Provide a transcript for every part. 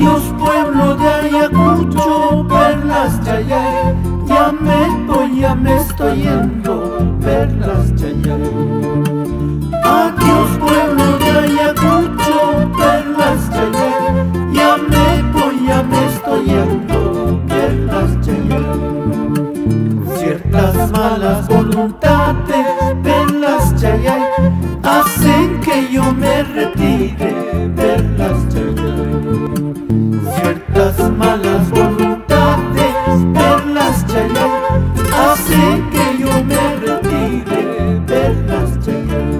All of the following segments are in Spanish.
Adiós pueblo de Ayacucho, perlas Chayay, ya me voy, ya me estoy yendo, perlas Chayay. Adiós pueblo de Ayacucho, perlas Chayay, ya me voy, ya me estoy yendo, perlas Chayay. Ciertas malas voluntades, perlas Chayay, hacen que yo me retire, perlas Chayay. Ciertas malas voluntades, perlas Chayay, hacen que yo me retire, perlas Chayay.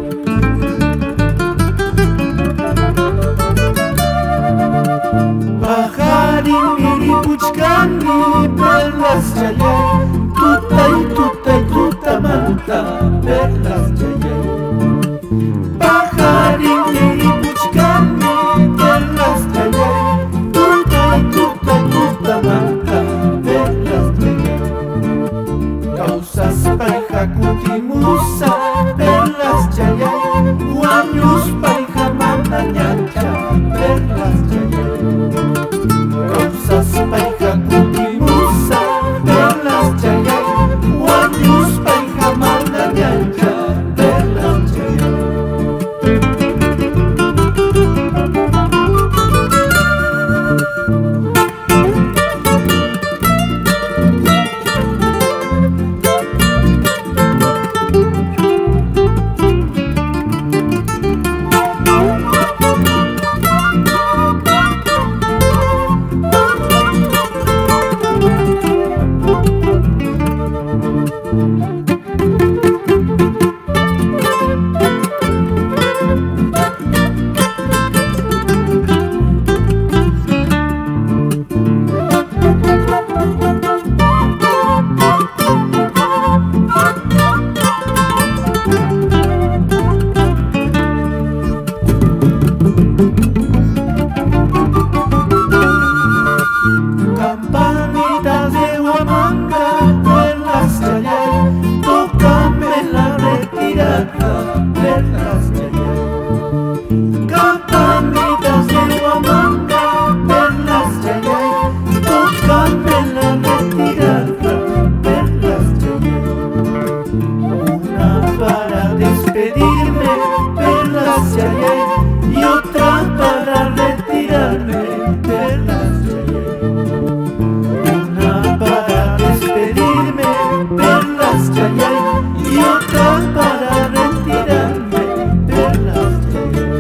Pajarin miripuchkani, perlas Chayay, tutay tutamanta, perlas Chayay. Pajarin miripuchkani, perlas Chayay, tutay tutamanta, perlas Chayay. Causas paija kutimusa, perlas Chayay, guanyus paija mandañacha, perlas Chayay. Causas paija kutimusa, perlas Chayay, guanyus paija mandañacha, perlas Chayay. Campanitas de Huamanga, perlas Chayay, tócame la retirada, perlas Chayay. Campanitas de Huamanga, perlas Chayay, tócame la retirada, perlas Chayay. Una para despedirme, perlas Chayay, y otra para retirarme, perlas Chayay. Una para despedirme, perlas Chayay, y otra para retirarme, perlas Chayay.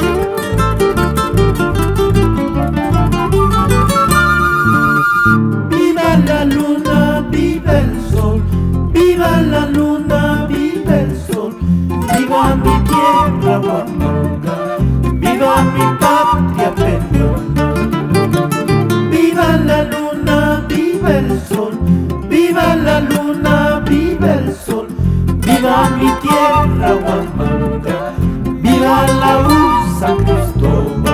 Viva la luna, viva el sol, viva la luna, viva el sol, viva mi tierra Huamanga, viva mi patria peruana. Viva la luna, viva el sol, viva la luna, viva el sol, viva mi tierra Huamanga, viva la U San Cristóbal.